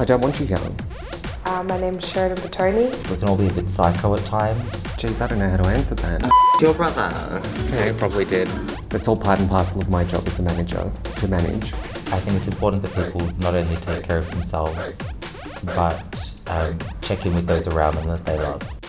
I don't want you here. My name's Sheridan Petoni. We can all be a bit psycho at times. Jeez, I don't know how to answer that. Your brother? Yeah, he probably did. That's all part and parcel of my job as a manager, to manage. I think it's important that people not only take care of themselves, but check in with those around them that they love.